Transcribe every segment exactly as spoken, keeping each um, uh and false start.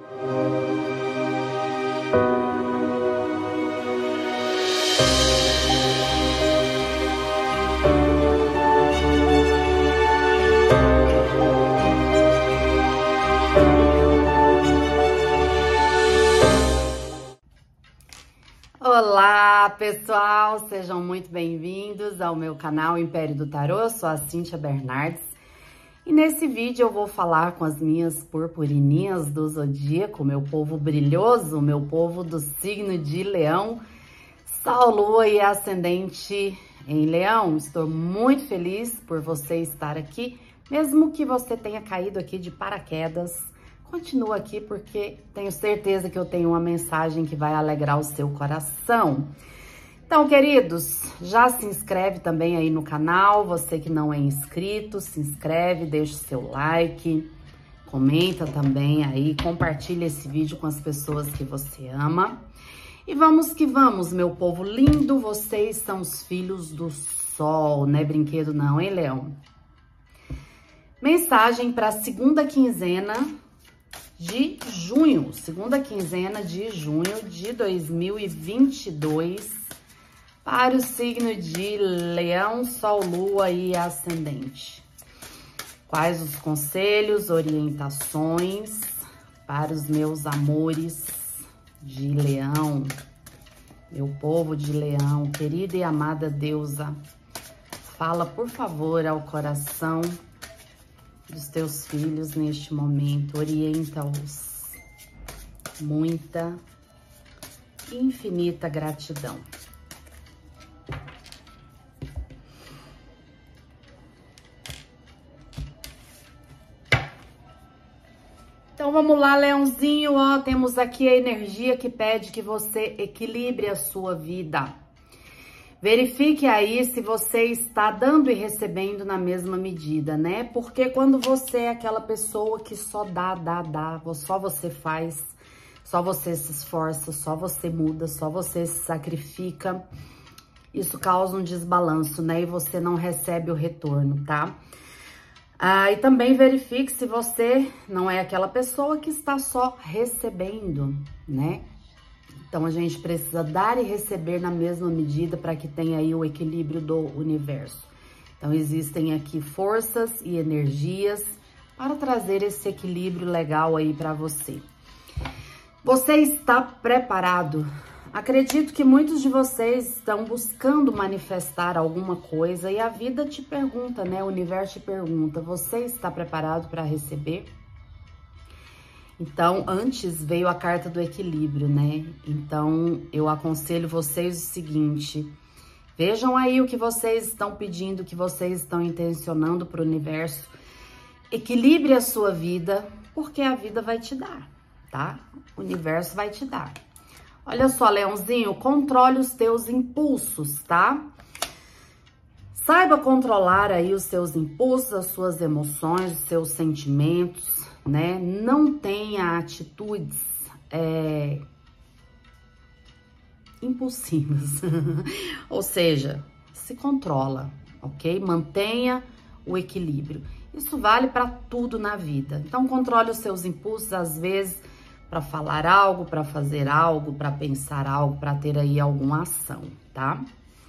Olá, pessoal! Sejam muito bem-vindos ao meu canal Império do Tarô. Eu sou a Cíntia Bernardes e nesse vídeo eu vou falar com as minhas purpurininhas do zodíaco, meu povo brilhoso, meu povo do signo de Leão, Sol, Lua e Ascendente em Leão. Estou muito feliz por você estar aqui, mesmo que você tenha caído aqui de paraquedas. Continua aqui porque tenho certeza que eu tenho uma mensagem que vai alegrar o seu coração. Então, queridos, já se inscreve também aí no canal. Você que não é inscrito, se inscreve, deixa o seu like, comenta também aí, compartilha esse vídeo com as pessoas que você ama. E vamos que vamos, meu povo lindo, vocês são os filhos do sol, não é brinquedo não, hein, Leão? Mensagem para a segunda quinzena de junho, segunda quinzena de junho de dois mil e vinte e dois, para o signo de Leão, Sol, Lua e Ascendente. Quais os conselhos, orientações para os meus amores de Leão, meu povo de Leão, querida e amada deusa, fala por favor ao coração dos teus filhos neste momento, orienta-os. Muita, infinita gratidão. Então vamos lá, Leãozinho, ó, temos aqui a energia que pede que você equilibre a sua vida. Verifique aí se você está dando e recebendo na mesma medida, né? Porque quando você é aquela pessoa que só dá, dá, dá, só você faz, só você se esforça, só você muda, só você se sacrifica, isso causa um desbalanço, né? E você não recebe o retorno, tá? Ah, e também verifique se você não é aquela pessoa que está só recebendo, né? Então, a gente precisa dar e receber na mesma medida para que tenha aí o equilíbrio do universo. Então, existem aqui forças e energias para trazer esse equilíbrio legal aí para você. Você está preparado? Acredito que muitos de vocês estão buscando manifestar alguma coisa e a vida te pergunta, né? O universo te pergunta, você está preparado para receber? Então, antes veio a carta do equilíbrio, né? Então, eu aconselho vocês o seguinte, vejam aí o que vocês estão pedindo, o que vocês estão intencionando para o universo. Equilibre a sua vida, porque a vida vai te dar, tá? O universo vai te dar. Olha só, Leãozinho, controle os teus impulsos, tá? Saiba controlar aí os seus impulsos, as suas emoções, os seus sentimentos, né? Não tenha atitudes é, impulsivas, ou seja, se controla, ok? Mantenha o equilíbrio. Isso vale para tudo na vida. Então, controle os seus impulsos, às vezes, para falar algo, para fazer algo, para pensar algo, para ter aí alguma ação, tá?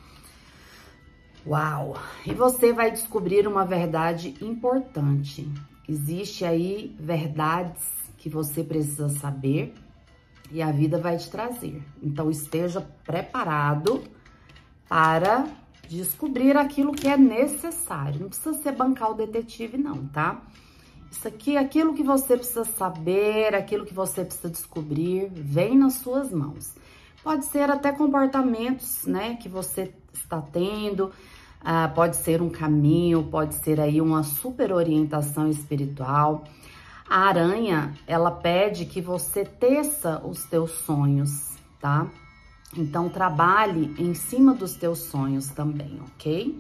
Uau! E você vai descobrir uma verdade importante. Existe aí verdades que você precisa saber e a vida vai te trazer. Então, esteja preparado para descobrir aquilo que é necessário. Não precisa ser bancar o detetive, não, tá? Isso aqui, aquilo que você precisa saber, aquilo que você precisa descobrir, vem nas suas mãos. Pode ser até comportamentos, né, que você está tendo. Ah, pode ser um caminho, pode ser aí uma super orientação espiritual. A aranha, ela pede que você teça os teus sonhos, tá? Então, trabalhe em cima dos teus sonhos também, ok?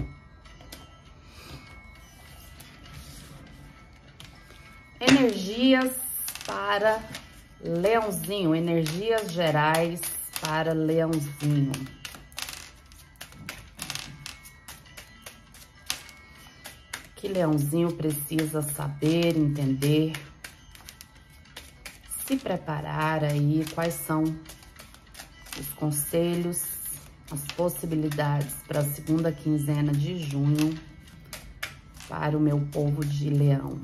Energias para Leãozinho, energias gerais para Leãozinho. Que Leãozinho precisa saber, entender, se preparar aí, quais são os conselhos, as possibilidades para a segunda quinzena de junho para o meu povo de Leão.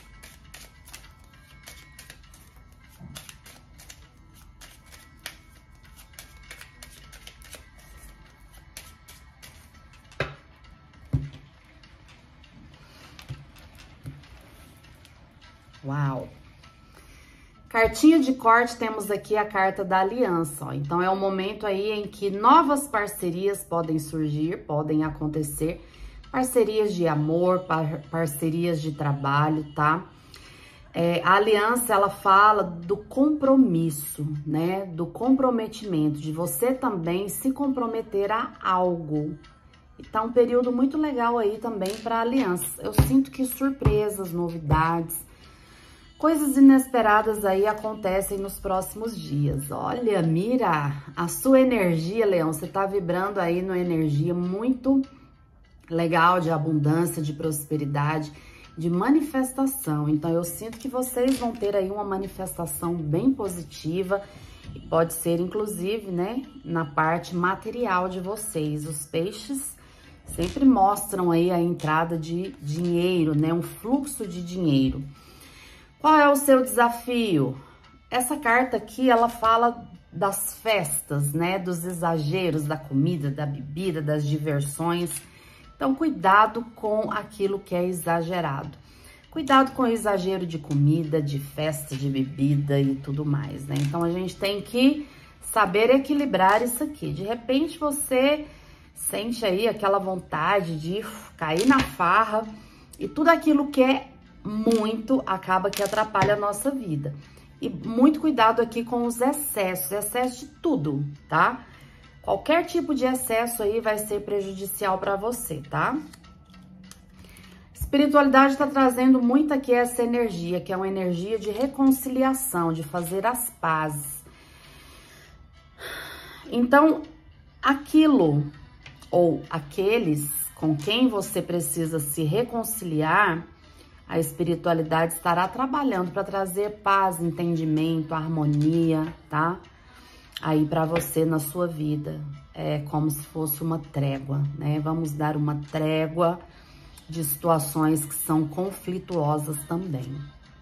Uau! Cartinha de corte, temos aqui a carta da aliança, ó. Então, é um momento aí em que novas parcerias podem surgir, podem acontecer. Parcerias de amor, par parcerias de trabalho, tá? É, a aliança, ela fala do compromisso, né? Do comprometimento, de você também se comprometer a algo. E tá um período muito legal aí também para aliança. Eu sinto que surpresas, novidades, coisas inesperadas aí acontecem nos próximos dias. Olha, mira, a sua energia, Leão, você tá vibrando aí numa energia muito legal de abundância, de prosperidade, de manifestação. Então, eu sinto que vocês vão ter aí uma manifestação bem positiva e pode ser, inclusive, né, na parte material de vocês. Os peixes sempre mostram aí a entrada de dinheiro, né, um fluxo de dinheiro. Qual é o seu desafio? Essa carta aqui, ela fala das festas, né, dos exageros da comida, da bebida, das diversões. Então, cuidado com aquilo que é exagerado. Cuidado com o exagero de comida, de festa, de bebida e tudo mais, né? Então, a gente tem que saber equilibrar isso aqui. De repente, você sente aí aquela vontade de cair na farra e tudo aquilo que é muito acaba que atrapalha a nossa vida. E muito cuidado aqui com os excessos, excesso de tudo, tá? Qualquer tipo de excesso aí vai ser prejudicial para você, tá? Espiritualidade está trazendo muito aqui essa energia, que é uma energia de reconciliação, de fazer as pazes. Então, aquilo ou aqueles com quem você precisa se reconciliar, a espiritualidade estará trabalhando para trazer paz, entendimento, harmonia, tá? Aí para você na sua vida. É como se fosse uma trégua, né? Vamos dar uma trégua de situações que são conflituosas também.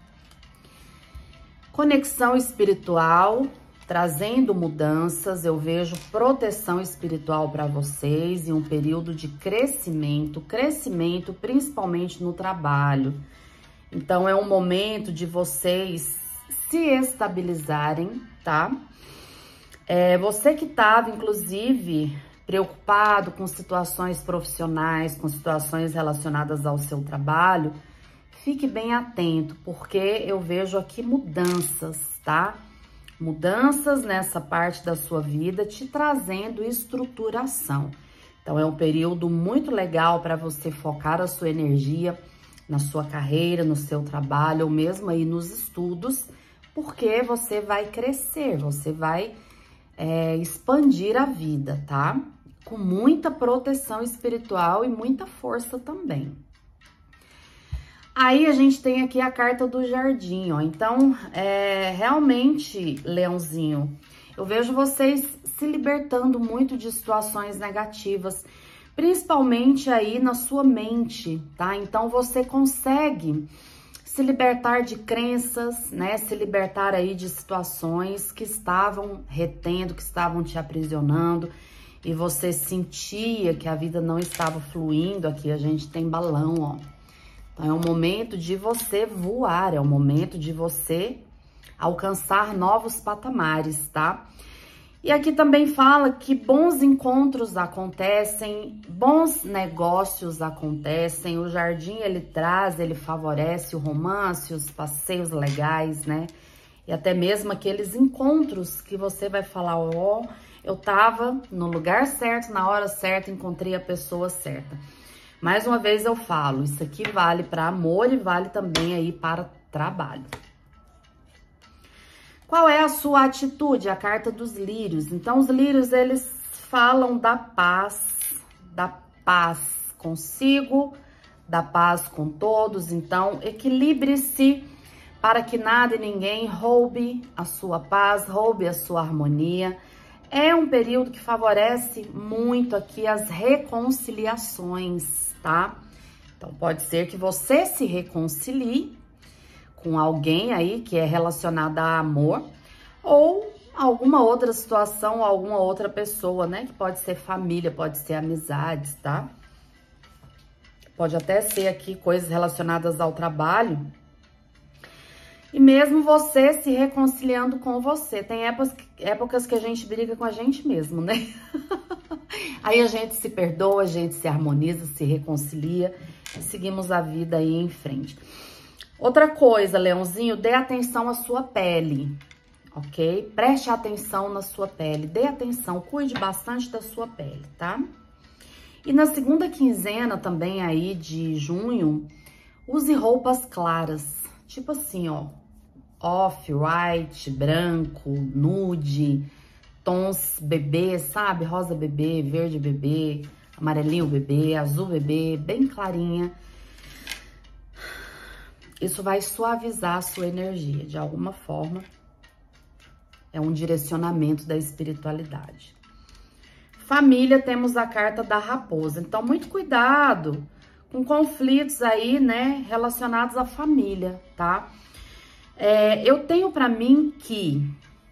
Conexão espiritual, trazendo mudanças. Eu vejo proteção espiritual para vocês e um período de crescimento, crescimento principalmente no trabalho. Então, é um momento de vocês se estabilizarem, tá? É, você que estava, inclusive, preocupado com situações profissionais, com situações relacionadas ao seu trabalho, fique bem atento, porque eu vejo aqui mudanças, tá? Mudanças nessa parte da sua vida, te trazendo estruturação. Então, é um período muito legal para você focar a sua energia na sua carreira, no seu trabalho, ou mesmo aí nos estudos, porque você vai crescer, você vai é, expandir a vida, tá? Com muita proteção espiritual e muita força também. Aí a gente tem aqui a carta do jardim, ó. Então, é, realmente, Leãozinho, eu vejo vocês se libertando muito de situações negativas, principalmente aí na sua mente, tá? Então, você consegue se libertar de crenças, né? Se libertar aí de situações que estavam retendo, que estavam te aprisionando, e você sentia que a vida não estava fluindo. Aqui a gente tem balão, ó. Então, é um momento de você voar, é um momento de você alcançar novos patamares, tá? E aqui também fala que bons encontros acontecem, bons negócios acontecem. O jardim, ele traz, ele favorece o romance, os passeios legais, né? E até mesmo aqueles encontros que você vai falar, ó, oh, eu tava no lugar certo, na hora certa, encontrei a pessoa certa. Mais uma vez eu falo, isso aqui vale para amor e vale também aí para trabalho. Qual é a sua atitude? A carta dos lírios. Então, os lírios, eles falam da paz, da paz consigo, da paz com todos. Então, equilibre-se para que nada e ninguém roube a sua paz, roube a sua harmonia. É um período que favorece muito aqui as reconciliações, tá? Então, pode ser que você se reconcilie com alguém aí que é relacionado a amor ou alguma outra situação, alguma outra pessoa, né? Que pode ser família, pode ser amizades, tá? Pode até ser aqui coisas relacionadas ao trabalho. E mesmo você se reconciliando com você. Tem épocas, épocas que a gente briga com a gente mesmo, né? Aí a gente se perdoa, a gente se harmoniza, se reconcilia e seguimos a vida aí em frente. Outra coisa, Leãozinho, dê atenção à sua pele, ok? Preste atenção na sua pele, dê atenção, cuide bastante da sua pele, tá? E na segunda quinzena também aí de junho, use roupas claras, tipo assim, ó, off-white, branco, nude, tons bebê, sabe? Rosa bebê, verde bebê, amarelinho bebê, azul bebê, bem clarinha. Isso vai suavizar a sua energia, de alguma forma. É um direcionamento da espiritualidade. Família, temos a carta da raposa. Então, muito cuidado com conflitos aí, né, relacionados à família, tá? É, eu tenho pra mim que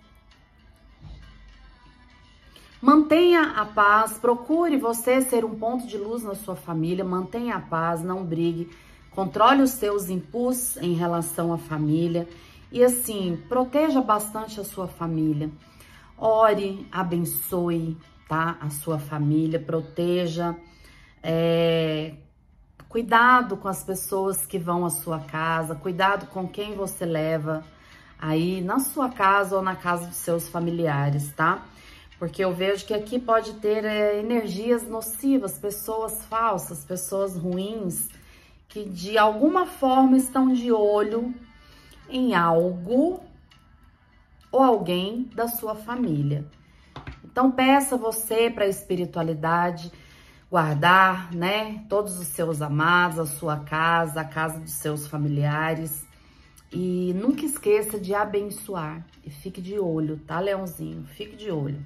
mantenha a paz, procure você ser um ponto de luz na sua família, mantenha a paz, não brigue, controle os seus impulsos em relação à família e assim, proteja bastante a sua família. Ore, abençoe, tá? A sua família, proteja, é, cuidado com as pessoas que vão à sua casa, cuidado com quem você leva aí na sua casa ou na casa dos seus familiares, tá? Porque eu vejo que aqui pode ter é, energias nocivas, pessoas falsas, pessoas ruins, que de alguma forma estão de olho em algo ou alguém da sua família. Então, peça você para a espiritualidade guardar, né, todos os seus amados, a sua casa, a casa dos seus familiares. E nunca esqueça de abençoar. E fique de olho, tá, Leãozinho? Fique de olho.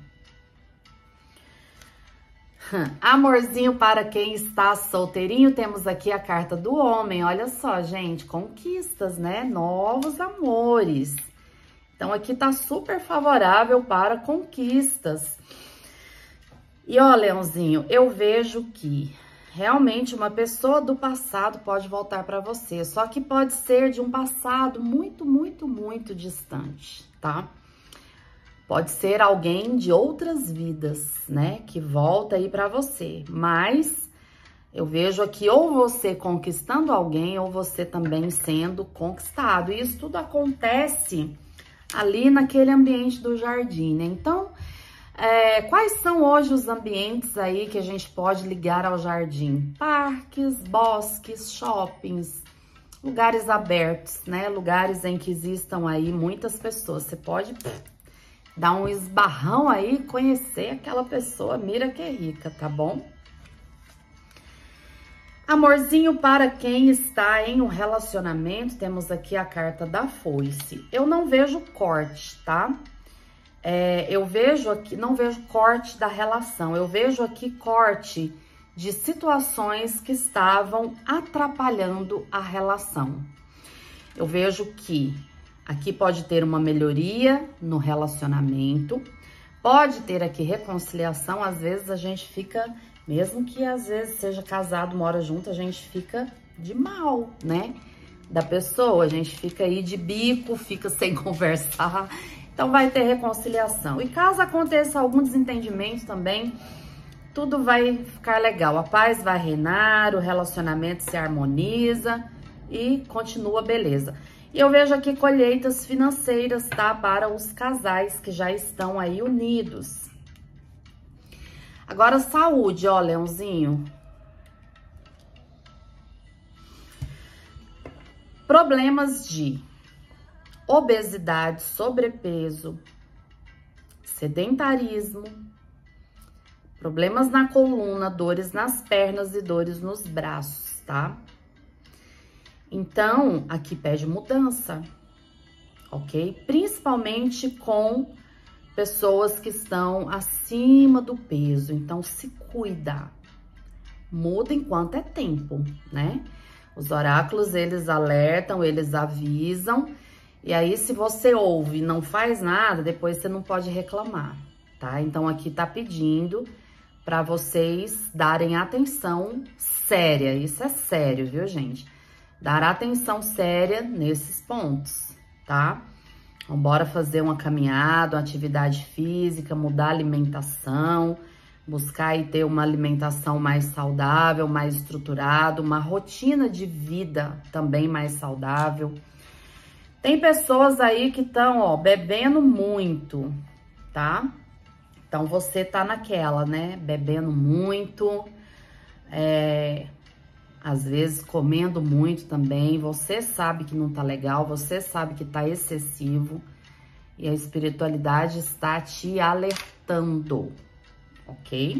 Amorzinho para quem está solteirinho, temos aqui a carta do homem. Olha só, gente, conquistas, né? Novos amores. Então, aqui tá super favorável para conquistas. E ó, Leãozinho, eu vejo que realmente uma pessoa do passado pode voltar para você, só que pode ser de um passado muito, muito, muito distante, tá? Pode ser alguém de outras vidas, né, que volta aí para você, mas eu vejo aqui ou você conquistando alguém ou você também sendo conquistado. E isso tudo acontece ali naquele ambiente do jardim, né? Então, É, quais são hoje os ambientes aí que a gente pode ligar ao jardim? Parques, bosques, shoppings, lugares abertos, né? Lugares em que existam aí muitas pessoas. Você pode pff, dar um esbarrão aí, conhecer aquela pessoa, mira que é rica, tá bom? Amorzinho para quem está em um relacionamento, temos aqui a carta da foice. Eu não vejo corte, tá? É, eu vejo aqui, não vejo corte da relação, eu vejo aqui corte de situações que estavam atrapalhando a relação. Eu vejo que aqui pode ter uma melhoria no relacionamento, pode ter aqui reconciliação. Às vezes a gente fica, mesmo que às vezes seja casado, mora junto, a gente fica de mal, né? Da pessoa, a gente fica aí de bico, fica sem conversar. Então, vai ter reconciliação. E caso aconteça algum desentendimento também, tudo vai ficar legal. A paz vai reinar, o relacionamento se harmoniza e continua beleza. E eu vejo aqui colheitas financeiras, tá? Para os casais que já estão aí unidos. Agora, saúde, ó, Leãozinho. Problemas de obesidade, sobrepeso, sedentarismo, problemas na coluna, dores nas pernas e dores nos braços, tá? Então, aqui pede mudança, ok? Principalmente com pessoas que estão acima do peso. Então, se cuida. Muda enquanto é tempo, né? Os oráculos, eles alertam, eles avisam. E aí, se você ouve e não faz nada, depois você não pode reclamar, tá? Então, aqui tá pedindo para vocês darem atenção séria. Isso é sério, viu, gente? Dar atenção séria nesses pontos, tá? Então, bora fazer uma caminhada, uma atividade física, mudar a alimentação, buscar e ter uma alimentação mais saudável, mais estruturada, uma rotina de vida também mais saudável. Tem pessoas aí que estão, ó, bebendo muito, tá? Então, você tá naquela, né? Bebendo muito, é, às vezes comendo muito também. Você sabe que não tá legal, você sabe que tá excessivo. E a espiritualidade está te alertando, ok?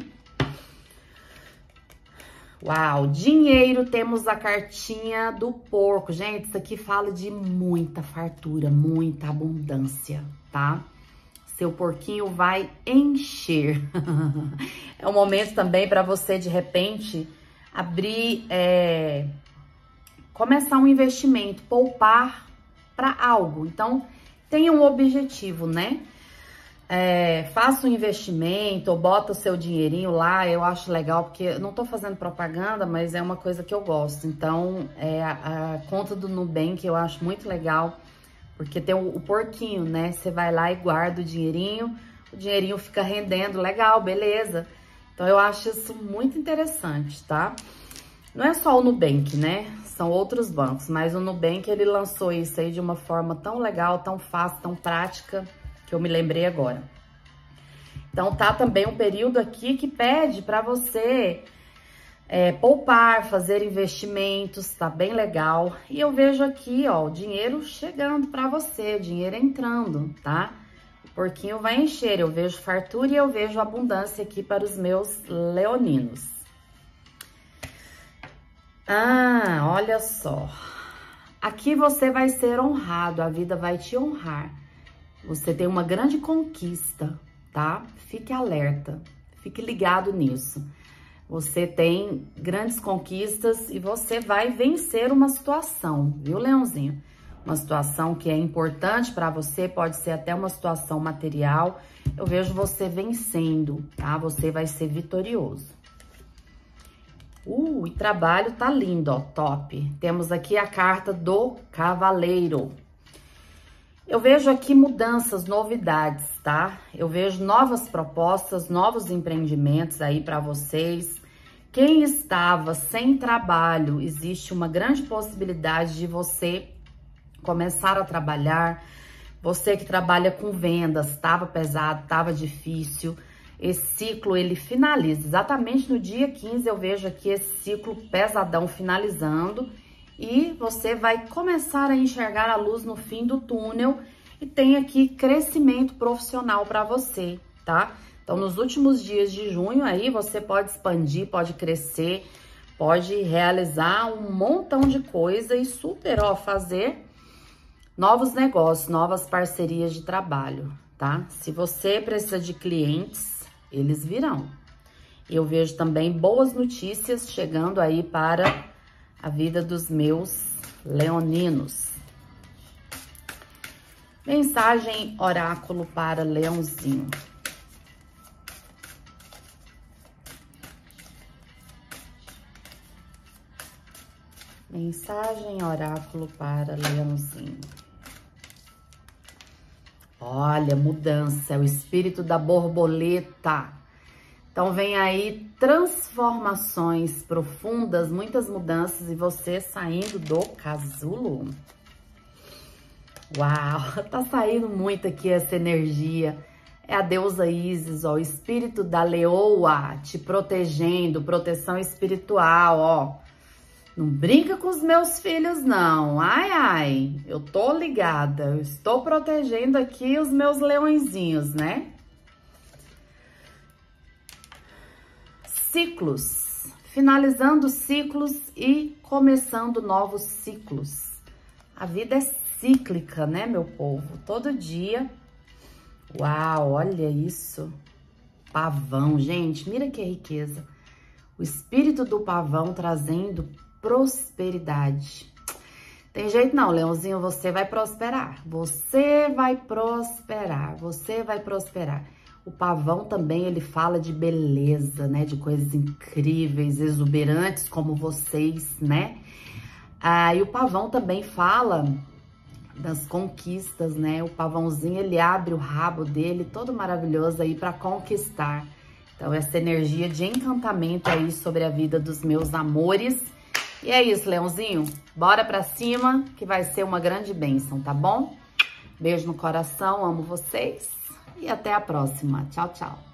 Uau, dinheiro, temos a cartinha do porco. Gente, isso aqui fala de muita fartura, muita abundância, tá? Seu porquinho vai encher. É um momento também para você, de repente, abrir, é, começar um investimento, poupar para algo. Então, tenha um objetivo, né? É, faça um investimento ou bota o seu dinheirinho lá, eu acho legal, porque eu não tô fazendo propaganda, mas é uma coisa que eu gosto. Então, é, a, a conta do Nubank eu acho muito legal, porque tem o, o porquinho, né? Você vai lá e guarda o dinheirinho, o dinheirinho fica rendendo, legal, beleza. Então, eu acho isso muito interessante, tá? Não é só o Nubank, né? São outros bancos, mas o Nubank, ele lançou isso aí de uma forma tão legal, tão fácil, tão prática, que eu me lembrei agora. Então, tá também um período aqui que pede para você é, poupar, fazer investimentos, tá bem legal. E eu vejo aqui, ó, o dinheiro chegando para você, dinheiro entrando, tá? O porquinho vai encher, eu vejo fartura e eu vejo abundância aqui para os meus leoninos. Ah, olha só. Aqui você vai ser honrado, a vida vai te honrar. Você tem uma grande conquista, tá? Fique alerta, fique ligado nisso. Você tem grandes conquistas e você vai vencer uma situação, viu, Leãozinho? Uma situação que é importante para você, pode ser até uma situação material. Eu vejo você vencendo, tá? Você vai ser vitorioso. Uh, e trabalho tá lindo, ó, top. Temos aqui a carta do Cavaleiro. Eu vejo aqui mudanças, novidades, tá? Eu vejo novas propostas, novos empreendimentos aí para vocês. Quem estava sem trabalho, existe uma grande possibilidade de você começar a trabalhar. Você que trabalha com vendas, estava pesado, estava difícil. Esse ciclo, ele finaliza. Exatamente no dia quinze eu vejo aqui esse ciclo pesadão finalizando. E você vai começar a enxergar a luz no fim do túnel e tem aqui crescimento profissional para você, tá? Então, nos últimos dias de junho aí, você pode expandir, pode crescer, pode realizar um montão de coisa e super, ó, fazer novos negócios, novas parcerias de trabalho, tá? Se você precisa de clientes, eles virão. Eu vejo também boas notícias chegando aí para a vida dos meus leoninos. Mensagem oráculo para Leãozinho. Mensagem oráculo para Leãozinho. Olha, mudança, é o espírito da borboleta. Então, vem aí transformações profundas, muitas mudanças e você saindo do casulo. Uau, tá saindo muito aqui essa energia. É a deusa Ísis, ó, o espírito da leoa te protegendo, proteção espiritual, ó. Não brinca com os meus filhos, não. Ai, ai, eu tô ligada, eu estou protegendo aqui os meus leõezinhos, né? Ciclos, finalizando ciclos e começando novos ciclos. A vida é cíclica, né, meu povo? Todo dia. Uau, olha isso. Pavão, gente, mira que riqueza. O espírito do pavão trazendo prosperidade. Tem jeito não, Leãozinho, você vai prosperar. Você vai prosperar, você vai prosperar. O pavão também, ele fala de beleza, né? De coisas incríveis, exuberantes como vocês, né? Ah, e o pavão também fala das conquistas, né? O pavãozinho, ele abre o rabo dele, todo maravilhoso aí para conquistar. Então, essa energia de encantamento aí sobre a vida dos meus amores. E é isso, Leãozinho. Bora pra cima, que vai ser uma grande bênção, tá bom? Beijo no coração, amo vocês. E até a próxima. Tchau, tchau.